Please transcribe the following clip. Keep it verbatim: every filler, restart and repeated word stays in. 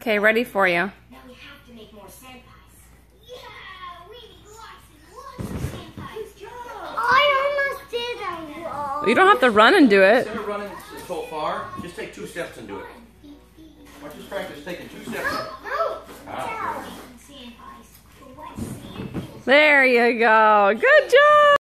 Okay, ready for you. Now we have to make more sand pies. Yeah, we need lots and lots of sand pies. Good job. I almost did that. Well, you don't have to run and do it. Instead of running so far, just take two steps and do it. Watch us practice taking two steps. No. Ah. Sand pies. For what? Sand? There you go. Good job.